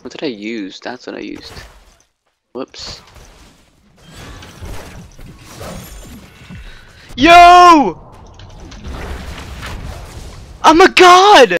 What did I use? That's what I used. Whoops. Yo! I'm a god!